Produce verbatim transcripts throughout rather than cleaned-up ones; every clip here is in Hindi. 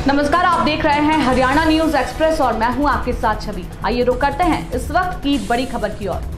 नमस्कार, आप देख रहे हैं हरियाणा न्यूज एक्सप्रेस और मैं हूं आपके साथ छवि। आइए रुक करते हैं इस वक्त की बड़ी खबर की ओर।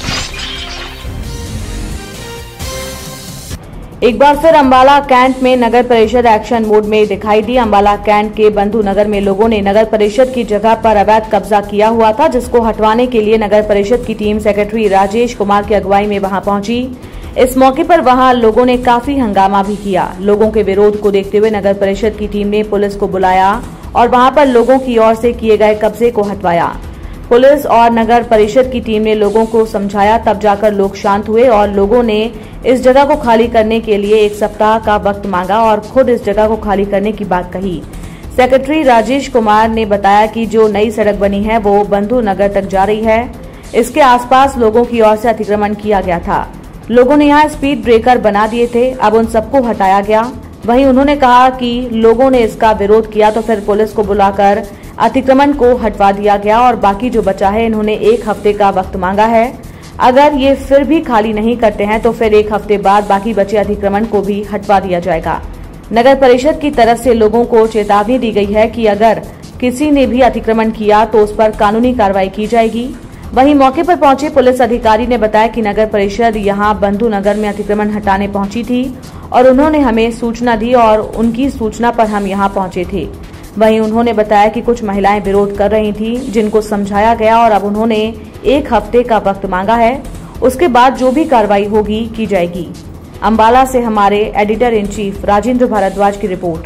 एक बार फिर अंबाला कैंट में नगर परिषद एक्शन मोड में दिखाई दी। अंबाला कैंट के बंधु नगर में लोगों ने नगर परिषद की जगह पर अवैध कब्जा किया हुआ था, जिसको हटवाने के लिए नगर परिषद की टीम सेक्रेटरी राजेश कुमार की अगुवाई में वहां पहुंची। इस मौके पर वहां लोगों ने काफी हंगामा भी किया। लोगों के विरोध को देखते हुए नगर परिषद की टीम ने पुलिस को बुलाया और वहां पर लोगों की ओर से किए गए कब्जे को हटवाया। पुलिस और नगर परिषद की टीम ने लोगों को समझाया, तब जाकर लोग शांत हुए और लोगों ने इस जगह को खाली करने के लिए एक सप्ताह का वक्त मांगा और खुद इस जगह को खाली करने की बात कही। सेक्रेटरी राजेश कुमार ने बताया कि जो नई सड़क बनी है वो बंधु नगर तक जा रही है। इसके आसपास लोगों की ओर से अतिक्रमण किया गया था। लोगों ने यहाँ स्पीड ब्रेकर बना दिए थे, अब उन सबको हटाया गया। वहीं उन्होंने कहा कि लोगों ने इसका विरोध किया तो फिर पुलिस को बुलाकर अतिक्रमण को हटवा दिया गया और बाकी जो बचा है इन्होंने एक हफ्ते का वक्त मांगा है। अगर ये फिर भी खाली नहीं करते हैं तो फिर एक हफ्ते बाद बाकी बचे अतिक्रमण को भी हटवा दिया जाएगा। नगर परिषद की तरफ से लोगों को चेतावनी दी गई है कि अगर किसी ने भी अतिक्रमण किया तो उस पर कानूनी कार्रवाई की जाएगी। वहीं मौके पर पहुंचे पुलिस अधिकारी ने बताया कि नगर परिषद यहां बंधु नगर में अतिक्रमण हटाने पहुंची थी और उन्होंने हमें सूचना दी और उनकी सूचना पर हम यहां पहुंचे थे। वहीं उन्होंने बताया कि कुछ महिलाएं विरोध कर रही थी, जिनको समझाया गया और अब उन्होंने एक हफ्ते का वक्त मांगा है। उसके बाद जो भी कार्रवाई होगी की जाएगी। अंबाला से हमारे editor in chief Rajendra Bhardwaj की रिपोर्ट।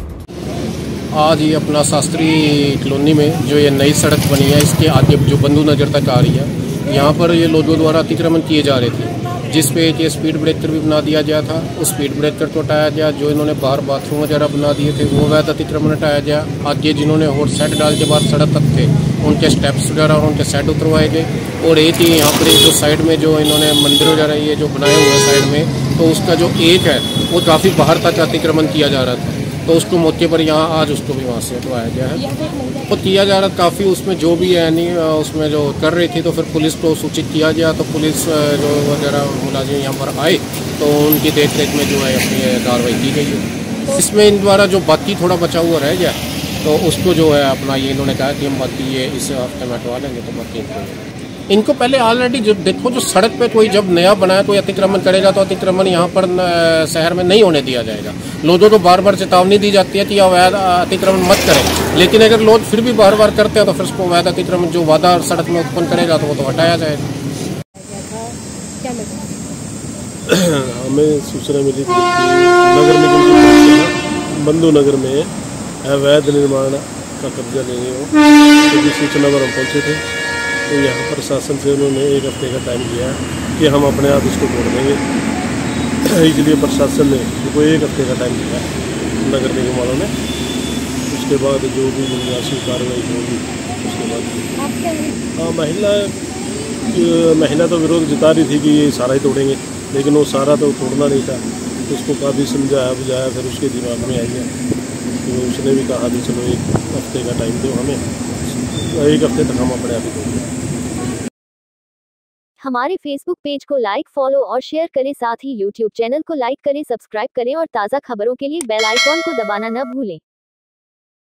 आज ये अपना शास्त्री कॉलोनी में जो ये नई सड़क बनी है, इसके आगे जो बंधु नगर तक आ रही है, यहाँ पर ये लोगों द्वारा अतिक्रमण किए जा रहे थे, जिस पे एक ये स्पीड ब्रेकर भी बना दिया गया था। उस स्पीड ब्रेकर को हटाया गया। जो इन्होंने बाहर बाथरूम वगैरह बना दिए थे वो अवैध अतिक्रमण हटाया गया। आगे जिन्होंने हॉट सेट डाल के बाद सड़क तक थे उनके स्टेप्स वगैरह उनके सेट उतरवाए गए। और एक ही यहाँ पर जो साइड में जो इन्होंने मंदिर वगैरह ये जो बनाए हुए हैं साइड में, तो उसका जो एक है वो काफ़ी बाहर तक अतिक्रमण किया जा रहा था, तो उसको मौके पर यहाँ आज उसको भी वहाँ से हटवाया गया है। तो किया जा रहा काफ़ी उसमें जो भी है नहीं उसमें जो कर रही थी, तो फिर पुलिस को सूचित किया गया। तो पुलिस जो वगैरह मुलाजिम यहाँ पर आए तो उनकी देख रेख में जो है अपनी कार्रवाई की गई है। इसमें इन द्वारा जो बाकी थोड़ा बचा हुआ रह गया तो उसको जो है अपना ये इन्होंने कहा कि हम बाकी ये इस हफ्ते में हटवा लेंगे। तो बाकी इनको पहले ऑलरेडी जो देखो जो सड़क पे कोई जब नया बनाया कोई अतिक्रमण करेगा तो अतिक्रमण यहाँ पर शहर में नहीं होने दिया जाएगा। लोगों को बार बार चेतावनी दी जाती है कि अवैध अतिक्रमण मत करें, लेकिन अगर लोग फिर भी बार बार करते हैं तो फिर उसको अवैध अतिक्रमण जो वादा सड़क में उत्पन्न करेगा तो वो तो हटाया जाएगा। हमें सूचना मिली थी कि नगर निगम बंधु नगर में अवैध निर्माण का कब्जा लेने हो, तो सूचना पर हम पहुँचे थे। तो यहाँ प्रशासन से उन्होंने एक हफ्ते का टाइम दिया कि हम अपने आप इसको तोड़ देंगे। इसलिए प्रशासन ने उनको एक हफ्ते का टाइम दिया नगर निगम वालों ने। उसके बाद जो भी मुनासिब कार्रवाई होगी उसके बाद हाँ महिला महिला तो विरोध जता रही थी कि ये सारा ही तोड़ेंगे, लेकिन वो सारा तो तोड़ना नहीं था। उसको काफ़ी समझाया बुझाया, फिर उसके दिमाग में आई है तो उसने भी कहा कि चलो एक हफ्ते का टाइम दो हमें, एक हफ्ते तक हम अपने आप ही तोड़ देंगे। हमारे फेसबुक पेज को लाइक, फॉलो और शेयर करें। साथ ही यूट्यूब चैनल को लाइक करें, सब्सक्राइब करें और ताज़ा खबरों के लिए बेल आइकॉन को दबाना न भूलें।